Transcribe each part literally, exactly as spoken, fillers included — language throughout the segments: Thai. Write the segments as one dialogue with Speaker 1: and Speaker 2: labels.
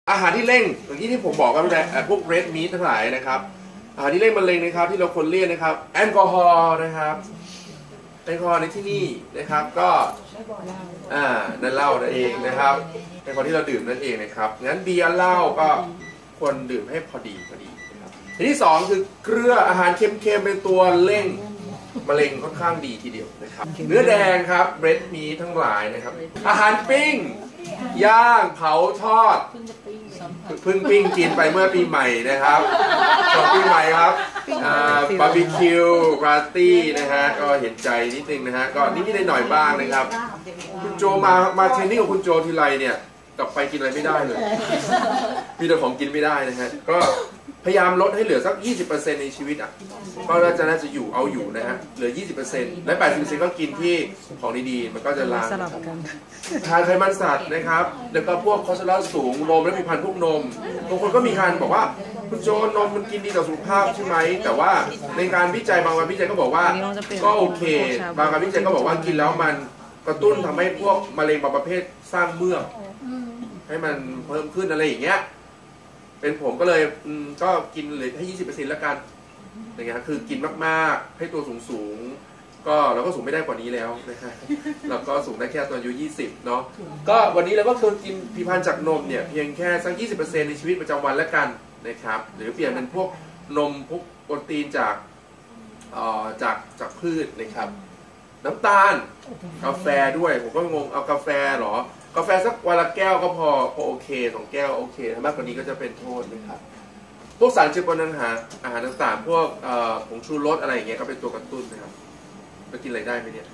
Speaker 1: อาหารที่เร่งอย่างที่ที่ผมบอกกันไปพวกเรดมีททั้งหลายนะครับอาหารที่เร่งมะเร็งนะครับที่เราควรเลี่ยงนะครับแอลกอฮอล์นะครับแอลกอฮอล์ในที่นี่นะครับก็อ่านั่นเหล้านั่นเองนะครับแอลกอฮอล์ที่เราดื่มนั่นเองนะครับงั้นเบียร์เหล้าก็ควรดื่มให้พอดีพอดีนะครับอันที่สองคือเกลืออาหารเค็มๆเป็นตัวเร่งมะเร็งค่อนข้างดีทีเดียวนะครับเนื้อแดงครับเบรดมีทั้งหลายนะครับอาหารปิ้งย่างเผาทอดเพิ่งปิ้งกินไปเมื่อปีใหม่นะครับสองปีใหม่ครับบาร์บีคิวปาร์ตี้นะฮะก็เห็นใจนิดนึงนะฮะก็นิดๆหน่อยๆบ้างนะครับคุณโจมามาเทรนนิ่งกับคุณโจทีไรเนี่ยกลับไปกินอะไรไม่ได้เลยมีแต่ของกินไม่ได้นะฮะก็พยายามลดให้เหลือสัก ยี่สิบเปอร์เซ็นต์ ในชีวิตอ่ะก็จะน่าจะอยู่เอาอยู่นะฮะเหลือ ยี่สิบเปอร์เซ็นต์ และ แปดสิบเปอร์เซ็นต์ ก็กินที่ของดีๆมันก็จะล้างทานไขมันสัตว์นะครับแล้วก็พวกคอเลสเตอรอลสูงนมและผลิตภัณฑ์พวกนมบางคนก็มีการบอกว่าคุณโจนมมันกินดีต่อสุขภาพใช่ไหมแต่ว่าในการวิจัยบางงานวิจัยก็บอกว่าก็โอเคบางงานวิจัยก็บอกว่ากินแล้วมันกระตุ้นทำให้พวกมะเร็งบางประเภทสร้างเมือกให้มันเพิ่มขึ้นอะไรอย่างเงี้ยเป็นผมก็เลยก็กินเหลือให้ ยี่สิบเปอร์เซ็นต์ แล้วกันอย่างเงี้ยคือกินมากๆให้ตัวสูงๆก็เราก็สูงไม่ได้กว่านี้แล้วนะครับเราก็สูงได้แค่ตอนอายุยี่สิบเนาะก็วันนี้เราก็คือกินผลิตภัณฑ์จากนมเนี่ยเพียงแค่สัก ยี่สิบเปอร์เซ็นต์ ในชีวิตประจำวันแล้วกันนะครับหรือเปลี่ยนเป็นพวกนมพวกโปรตีนจากเอ่อจากจากพืชนะครับน้ำตาลกาแฟด้วยผมก็งงเอากาแฟหรอกาแฟสักวันละแก้วก็พอพอโอเคสองแก้วโอเคมากกว่านี้ก็จะเป็นโทษนะครับพวกสารเจือปนอาหารอาหารต่างๆพวกผงชูรสอะไรอย่างเงี้ยก็เป็นตัวกระตุ้นนะครับจะกินอะไรได้ไหมเนี่ย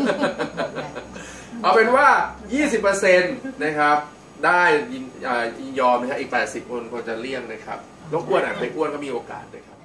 Speaker 1: เอาเป็นว่า ยี่สิบเปอร์เซ็นต์ นะครับได้ยินยอมนะครับอีกแปดสิบคนควรจะเลี่ยงนะครับรบกวนอ่ะไปอ้วนก็มีโอกาสเลยครับ